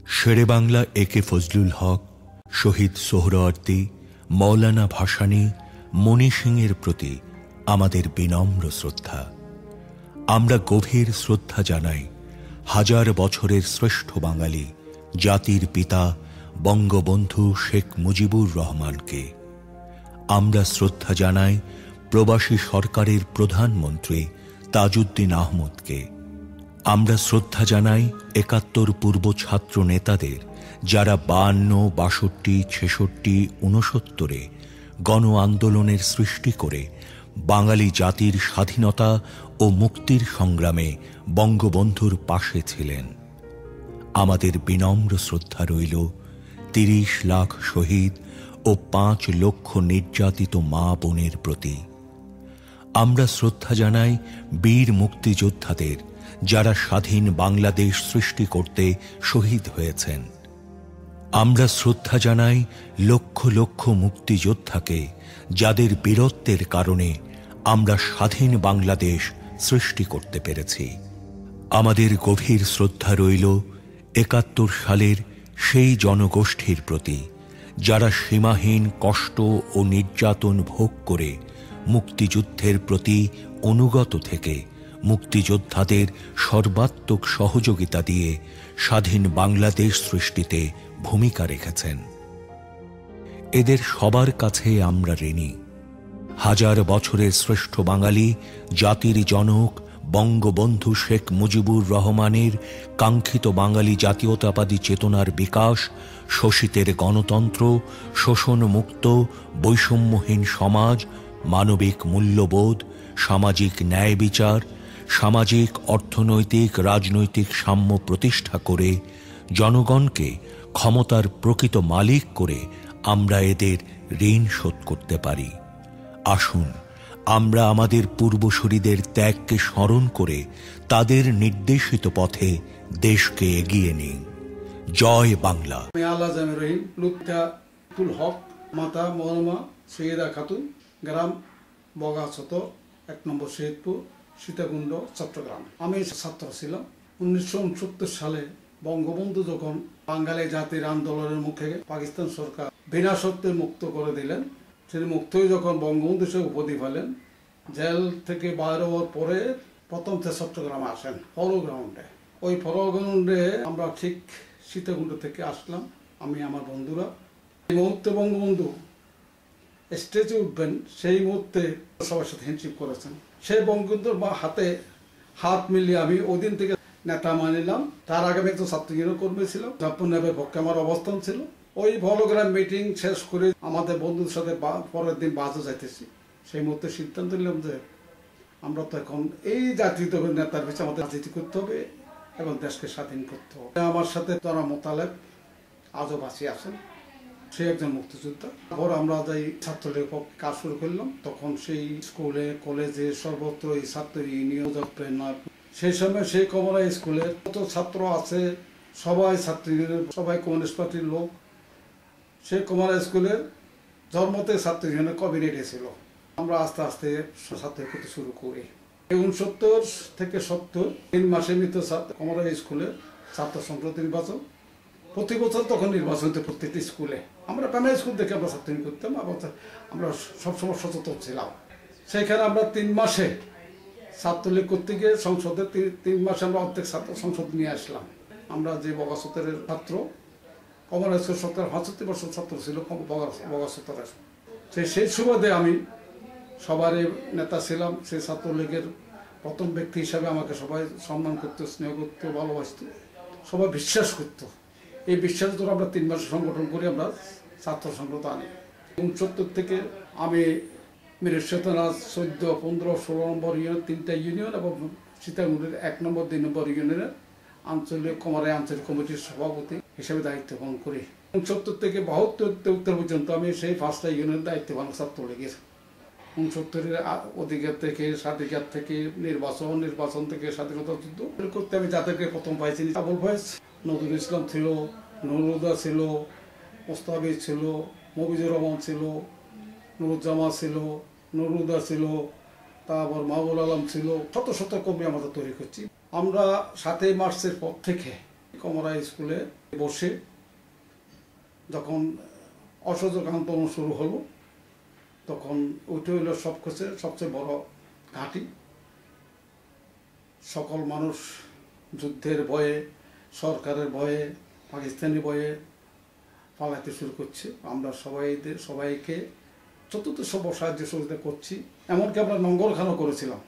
শেরে বাংলা একে ফজলুল হক, শহীদ সোহরাওয়ার্দী, মৌলানা ভাসানী, মণি সিংয়ের প্রতি আমাদের বিনম্র শ্রদ্ধা। আমরা গভীর শ্রদ্ধা জানাই হাজার বছরের শ্রেষ্ঠ বাঙালি জাতির পিতা বঙ্গবন্ধু শেখ মুজিবুর রহমানকে। আমরা শ্রদ্ধা জানাই প্রবাসী সরকারের প্রধানমন্ত্রী তাজউদ্দিন আহমদকে। আমরা শ্রদ্ধা জানাই ৭১ পূর্ব ছাত্র নেতাদের, যারা ৫২, ৬২, ৬৬, ৬৯-এ গণ আন্দোলনের সৃষ্টি করে বাঙালি জাতির স্বাধীনতা ও মুক্তির সংগ্রামে বঙ্গবন্ধুর পাশে ছিলেন। আমাদের বিনম্র শ্রদ্ধা রইল ৩০ লাখ শহীদ ও ৫ লক্ষ নির্যাতিত মা বোনের প্রতি। আমরা শ্রদ্ধা জানাই বীর মুক্তিযোদ্ধাদের, যারা স্বাধীন বাংলাদেশ সৃষ্টি করতে শহীদ হয়েছেন। আমরা শ্রদ্ধা জানাই লক্ষ লক্ষ মুক্তিযোদ্ধাকে, যাদের বীরত্বের কারণে আমরা স্বাধীন বাংলাদেশ সৃষ্টি করতে পেরেছি। আমাদের গভীর শ্রদ্ধা রইল ৭১ সালের সেই জনগোষ্ঠীর প্রতি, যারা সীমাহীন কষ্ট ও নির্যাতন ভোগ করে মুক্তিযুদ্ধের প্রতি অনুগত থেকে মুক্তিযোদ্ধাদের সর্বাত্মক সহযোগিতা দিয়ে স্বাধীন বাংলাদেশ সৃষ্টিতে ভূমিকা রেখেছেন। এদের সবার কাছে আমরা ঋণী। হাজার বছরের শ্রেষ্ঠ বাঙালি জাতির জনক বঙ্গবন্ধু শেখ মুজিবুর রহমানের কাঙ্ক্ষিত বাঙালি জাতীয়তাবাদী চেতনার বিকাশ, শোষিতের গণতন্ত্র, শোষণমুক্ত বৈষম্যহীন সমাজ, মানবিক মূল্যবোধ, সামাজিক ন্যায় বিচার, সামাজিক অর্থনৈতিক রাজনৈতিক সাম্য প্রতিষ্ঠা করে জনগণকে ক্ষমতার প্রকৃত মালিক করে আমরা এদের ঋণ শোধ করতে পারি। আসুন আমরা আমাদের পূর্বসূরীদের ত্যাগকে স্মরণ করে তাদের নির্দেশিত পথে দেশকে এগিয়ে নিই। জয় বাংলা। আমি আল্লাহ জামির রহিম, লুৎফুল হক, মাতা মরমা সৈয়দা খাতুন, গ্রাম বগাছত, ১ নম্বর শহীদপুর, সীতাকুণ্ড, চট্টগ্রাম। আমি ছাত্র ছিলাম। ১৯৬৯ সালে বঙ্গবন্ধু যখন বাঙালি জাতির আন্দোলনের মুখে পাকিস্তান সরকার বিনা শর্তে মুক্ত করে দিলেন, সেই মুক্ত হয়ে যখন বঙ্গবন্ধু সে উপাধি পেলেন, জেল থেকে বাইরে হওয়ার পরে প্রথম চট্টগ্রামে আসেন ফলো গ্রাউন্ডে। ওই ফলো গ্রাউন্ডে আমরা ঠিক সীতাকুণ্ড থেকে আসলাম, আমি আমার বন্ধুরা। এই মুহূর্তে বঙ্গবন্ধু স্টেজে উঠবেন, সেই মুহূর্তে সবার সাথে হ্যান্ডশেক করেছেন। সেই বঙ্গবন্ধুর হাতে হাত মিলিয়ে আমি ওই দিন থেকে নেতা মানিলাম। তার আগে আমি একজন ছাত্র ইউনিয়ন কর্মী ছিলাম, জাপানের পক্ষে আমার অবস্থান ছিল। ওই হলোগ্রাম মিটিং শেষ করে আমাদের বন্ধুদের সাথে পরের দিন বাসে যাইতেছি। সেই মুহূর্তে সিদ্ধান্ত নিলাম যে আমরা তো এখন এই জাতীয়তাবাদী নেতার পিছনে আমাদের রাজনীতি করতে হবে এবং দেশকে স্বাধীন করতে হবে। আমার সাথে তারা মোতালেব আজও বাঁচিয়ে আছেন, সে একজন মুক্তিযোদ্ধা। তারপর আমরা যাই ছাত্রলীগের পক্ষে কাজ শুরু করলাম। তখন সেই স্কুলে কলেজে সর্বত্র এই ছাত্র ইউনিয়ন, সেই সময় সেই কমলা স্কুলের কত ছাত্র আছে, সবাই ছাত্র ইউনিয়নের, সবাই কমিউনিস্ট পার্টির লোক। সেই কমলা স্কুলের জন্মতে ছাত্র ইউনিয়নের কমিউনিটি ছিল। আমরা আস্তে আস্তে ছাত্র করতে শুরু করি। ৬৯ থেকে ৭০ ৩ মাসের ভিতর কমলা স্কুলের ছাত্র সংসদ নির্বাচন প্রতি বছর তখন নির্বাচন হতো প্রত্যেকটি স্কুলে। আমরা প্রাইমারি স্কুল থেকে আমরা ছাত্রী করতাম এবং আমরা সবসময় সচেতন ছিলাম। সেইখানে আমরা ৩ মাসে ছাত্রলীগ করতে গিয়ে সংসদে ৩ মাসে আমরা অর্ধেক ছাত্র সংসদ নিয়ে আসলাম। আমরা যে বগাসতের ছাত্র, কমলা স্কুল ৭৫% ছাত্র ছিল বগাসতের। সেই সুবাদে আমি সবারই নেতা ছিলাম। সেই ছাত্রলীগের প্রথম ব্যক্তি হিসাবে আমাকে সবাই সম্মান করতো, স্নেহ করতো, ভালোবাসত, সবাই বিশ্বাস করত। এই বিশ্বাস ধরে আমরা ৩ মাস সংগঠন করে আমরা ছাত্র সংগঠন আনি। ৬৯ থেকে আমি মিরেশ্বতনাথ ১৪, ১৫, ১৬ নম্বর ইউনিয়ন, ৩টা ইউনিয়ন এবং সীতাকুণ্ডের ১ নম্বর ২ নম্বর ইউনিয়নের আঞ্চলিক কমারাই আঞ্চলিক কমিটির সভাপতি হিসেবে দায়িত্ব পালন করি। ৬৯ থেকে ৭২ পর্যন্ত আমি সেই ৫টা ইউনিয়নের দায়িত্ব পালন ছাত্রলীগের। ৬৯-এর অধিকার থেকে স্বাধিকার থেকে নির্বাচন থেকে স্বাধীনতা যুদ্ধ করতে আমি যাদেরকে প্রথম পাইছি, আবুল ফয়েজ, নজরুল ইসলাম ছিল, নুরুদা ছিল, মোস্তাফিজ ছিল, মফিজুর রহমান ছিল, নুরুজ্জামান ছিল, নুরুদা ছিল, তারপর মাহবুল আলম ছিল। শত শত কর্মী আমরা তৈরি করছি। আমরা ৭ই মার্চের পর থেকে কমরা স্কুলে বসে যখন অসহযোগ আন্দোলন শুরু হলো, তখন ওইটা হইল সবচেয়ে বড় ঘাঁটি। সকল মানুষ যুদ্ধের ভয়ে, সরকারের ভয়ে, পাকিস্তানি ভয়ে পালাতে শুরু করছে। আমরা সবাইকে যতটা সব সাহায্য সহযোগিতা করছি। এমনকি আমরা নঙ্গলখানও করেছিলাম।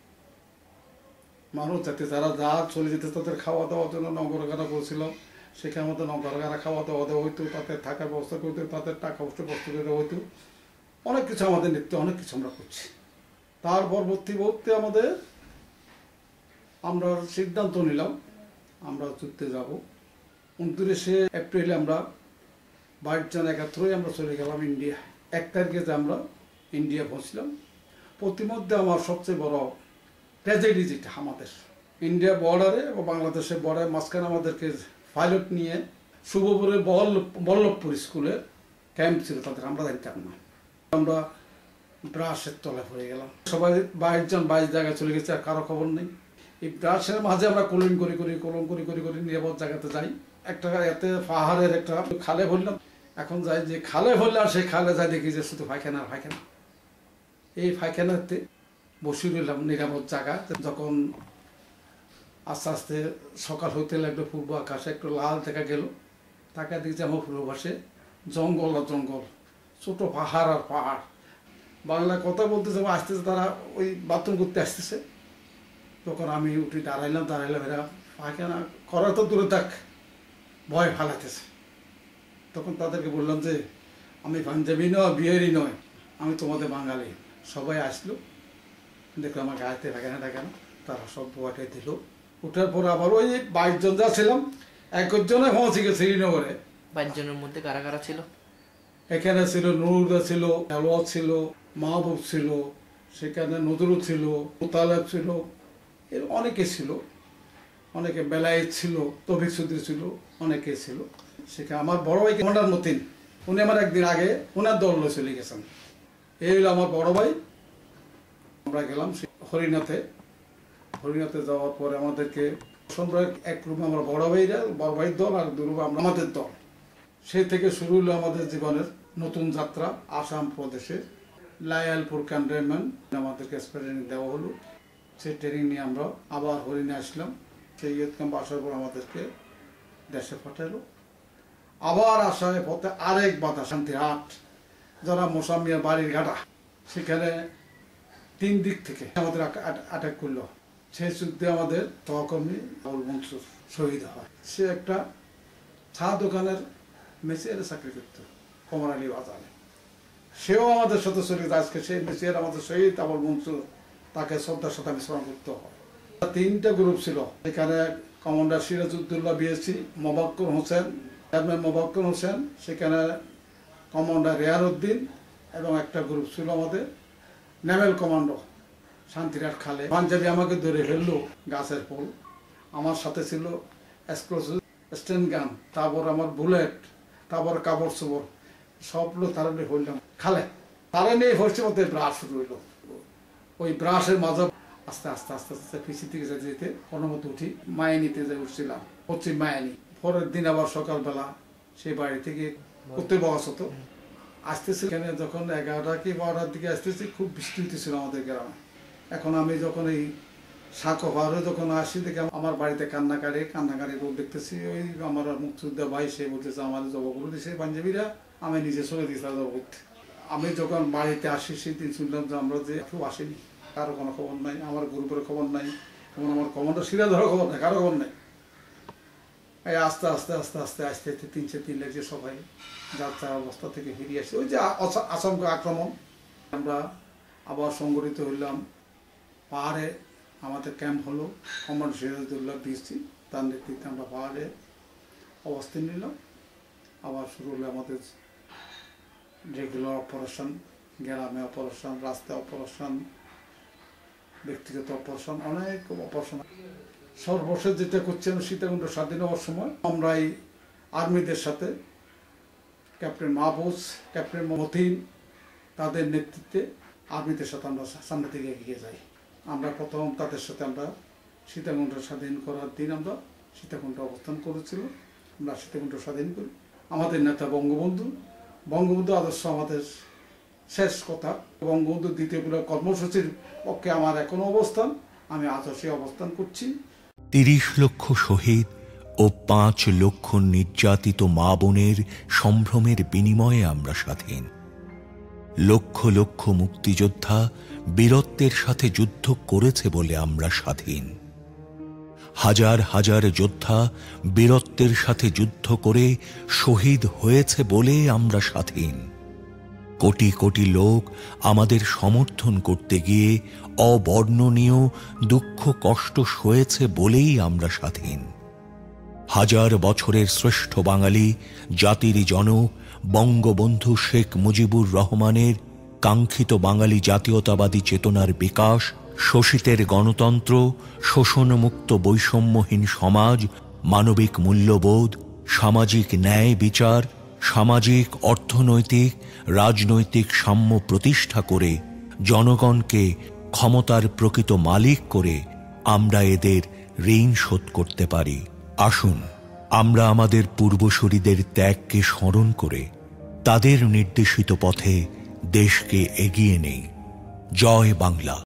মানুষ যাতে যারা চলে যেতে তাদের খাওয়া দাওয়ার জন্য নঙ্গলখানা করেছিলাম। সেখানে আমাদের নঙ্গলখানা খাওয়া দাওয়া দেওয়া হইতো, তাদের থাকার ব্যবস্থা করতে, তাদের টাকা পয়সা বস্তু দেওয়া হইতো। অনেক কিছু আমাদের নিত্য অনেক কিছু আমরা করছি। তার পরবর্তী আমরা সিদ্ধান্ত নিলাম আমরা যুদ্ধে যাব। 29শে এপ্রিলে আমরা 22 জন 71 আমরা চলে গেলাম ইন্ডিয়া। 1 তারিখে আমরা ইন্ডিয়া পৌঁছলাম। প্রতিমধ্যে আমার সবচেয়ে বড় ট্র্যাজেডি যেটা আমাদের ইন্ডিয়া বর্ডারে ও বাংলাদেশের বর্ডারে মাঝখানে আমাদেরকে পাইলট নিয়ে শুভপুরের বল্লভপুর স্কুলের ক্যাম্প ছিল তাদের, আমরা জানতাম না। আমরা ব্রাশের তলায় পড়ে গেলাম। সবাই 22 জন 22 জায়গায় চলে গেছে, আর কারো খবর নেই। এই ব্রাশের মাঝে আমরা কলম করি নিরাপদ জায়গাতে যাই। একটা এতে পাহাড়ের একটা খালে ভরলাম। এখন যাই যে খালে ভরলাম, সেই খালে যাই দেখি যে শুধু পায়খানা। এই পায়খানাতে বসে রইলাম নিরাপদ জায়গা। যখন আস্তে আস্তে সকাল হইতে লাগলো, পূর্ব আকাশে একটু লাল দেখা গেল। তাকে দেখছি আমার পূর্ব পাশে জঙ্গল আর জঙ্গল, ছোট পাহাড় আর পাহাড়। বাংলা কথা বলতেছে, আসতেছে তারা ওই বাথরুম করতে আসতেছে। তখন আমি উঠে দাঁড়াইলাম। এরা পায়খানা করা তো দূরে থাক, ভয় ফালাইতেছে। তখন তাদেরকে বললাম যে আমি পাঞ্জাবি নয়, বিহারি নয়, আমি তোমাদের বাঙালি। সবাই আসলো, দেখলো আমার গায়েতে পায়খানা দেখানো। তারা সব বয়াটাই দিল। উঠার পর আবার ওই 22 জন যা ছিলাম, 1 জনে পৌঁছে গেছে শ্রীনগরে। 22 জনের মধ্যে কারা কারা ছিল? এখানে ছিল নুরুদা ছিল, আলওয়াত ছিল, মাহবুব ছিল, সেখানে নজরুল ছিল, মুতালেব ছিল, এর অনেকে ছিল। অনেকে বেলায়েত ছিল, তৌফিক চৌধুরী ছিল, অনেকে ছিল। সেখানে আমার বড় ভাই কমান্ডার মতিন, উনি আমার একদিন আগে ওনার দল চলে গেছেন। এই হলো আমার বড় ভাই। আমরা গেলাম হরিনাথে যাওয়ার পরে আমাদেরকে এক রুমে আমরা বড় ভাইয়ের দল আর 2 রুমে আমাদের দল। সেই থেকে শুরু হলো আমাদের জীবনের নতুন যাত্রা। আসাম প্রদেশের লায়ালপুর ক্যান্টনমেন্ট আমাদেরকে ট্রেনিং দেওয়া হলো। সেই ট্রেনিং নিয়ে আমরা আবার হরিণে আসলাম। সেই ইয়ুথ ক্যাম্প আসার পর আমাদেরকে দেশে পাঠালো। আবার আসার পথে আরেক বাধা, শান্তিরহাট, যারা মোসাম্মিয়া বাড়ির ঘাটা, সেখানে 3 দিক থেকে আমাদের অ্যাটাক করলো। সেই যুদ্ধে আমাদের সহকর্মী আবুল মনসুর শহীদ হয়। সে একটা চা দোকানের মেসিয়ারে চাকরি করত, কমর আলী বাজারে। সেও আমাদের সাথে শহীদ। আজকে সেই মেসিয়ার আমাদের শহীদ আবুল মনসুর, তাকে শ্রদ্ধার সাথে আমি স্মরণ করতে হয়। 3টা গ্রুপ ছিল। এখানে commander Sirajuddaula BSc, Mobakkur Hossain, chairman Mobakkur Hossain, সেখানে কমান্ডার রেয়ার উদ্দিন, এবং একটা গ্রুপ ছিল আমাদের নেভেল কমান্ডো শান্তিরহাট খালে। পাঞ্জাবি আমাকে ধরে ফেললো গাছের ফুল। আমার সাথে ছিল এক্সপ্লোসিভ স্টেন গান, তারপর আমার বুলেট, তারপর কাপড় চোপড় সব লোক তারা নিয়ে ফেললাম খালে। তারা নিয়ে ফেলছে মধ্যে ব্রাশ শুরু হইলো। ওই ব্রাশের মাঝে আস্তে আস্তে আস্তে আস্তে পিছিয়ে থেকে যেতে যেতে কোনো মতো উঠি মায়ানিতে যে উঠছিলাম, পশ্চিম মায়ানি। পরের দিন আবার সকালবেলা সেই বাড়ি থেকে উত্তর বগাছত আসতেছি। এখানে যখন 11টা কি 12টার দিকে আসতেছি, খুব বৃষ্টি হইতেছিল আমাদের গ্রামে। এখন আমি যখন এই সাঁকো পাহাড়ে যখন আসি, দেখে আমার বাড়িতে কান্নাকারি রোগ দেখতেছি। ওই আমার মুক্তিযোদ্ধা ভাই, সে বলতেছে আমার জবাগুলো দিছে পাঞ্জাবিরা, আমি নিজে চলে দিয়েছিলাম জব করতে। আমি যখন বাড়িতে আসি, সেই দিন শুনলাম যে আমরা যে কেউ আসেনি, কারো কোনো খবর নাই, আমার গ্রুপের খবর নাই, এবং আমার কমান্ডার সিরাজেরও খবর নাই, কারো খবর নাই। এই আস্তে আস্তে 303 লাগছে, সবাই যাত্রা অবস্থা থেকে ফিরিয়ে আসি। ওই যে আসামকে আক্রমণ, আমরা আবার সংগঠিত হইলাম। পাহাড়ে আমাদের ক্যাম্প হলো, কমান্ডার সিরাজউদ্দৌলা বিএসসি, তার নেতৃত্বে আমরা পাহাড়ে অবস্থান নিলাম। আবার শুরু হলো আমাদের রেগুলার অপারেশন, গ্রামে অপারেশন, রাস্তায় অপারেশন, ব্যক্তিগত অপারেশন, অনেক অপারেশন। সর্বশেষ যেটা করছি আমি সীতাকুণ্ড স্বাধীন হওয়ার সময়, আমরা এই আর্মিদের সাথে ক্যাপ্টেন মাহফুজ, ক্যাপ্টেন মতিন, তাদের নেতৃত্বে আর্মিদের সাথে আমরা সামনে থেকে এগিয়ে যাই। আমরা প্রথম তাদের সাথে আমরা সীতাকুণ্ড স্বাধীন করার দিন আমরা সীতাকুণ্ডে অবস্থান করেছিল। আমরা সীতাকুণ্ড স্বাধীন করি। আমাদের নেতা বঙ্গবন্ধু আদর্শ আমাদের শেষ কথা। বঙ্গবন্ধু দ্বিতীয় বিপ্লব কর্মসূচির পক্ষে আমার এখনো অবস্থান, আমি আজও সেই অবস্থান করছি। ৩০ লক্ষ শহীদ ও ৫ লক্ষ নির্যাতিত মা বোনের সম্ভ্রমের বিনিময়ে আমরা স্বাধীন। লক্ষ লক্ষ মুক্তিযোদ্ধা বীরত্বের সাথে যুদ্ধ করেছে বলে আমরা স্বাধীন। হাজার হাজার যোদ্ধা বীরত্বের সাথে যুদ্ধ করে শহীদ হয়েছে বলে আমরা স্বাধীন। কোটি কোটি লোক আমাদের সমর্থন করতে গিয়ে অবর্ণনীয় দুঃখ কষ্ট সয়েছে বলেই আমরা স্বাধীন। হাজার বছরের শ্রেষ্ঠ বাঙালি জাতির জনক বঙ্গবন্ধু শেখ মুজিবুর রহমানের কাঙ্ক্ষিত বাঙালি জাতীয়তাবাদী চেতনার বিকাশ, শোষিতের গণতন্ত্র, শোষণমুক্ত বৈষম্যহীন সমাজ, মানবিক মূল্যবোধ, সামাজিক ন্যায় বিচার, সামাজিক অর্থনৈতিক রাজনৈতিক সাম্য প্রতিষ্ঠা করে জনগণকে ক্ষমতার প্রকৃত মালিক করে আমরা এদের ঋণ শোধ করতে পারি। আসুন আমরা আমাদের পূর্বসূরীদের ত্যাগকে স্মরণ করে তাদের নির্দেশিত পথে দেশকে এগিয়ে নেই। জয় বাংলা।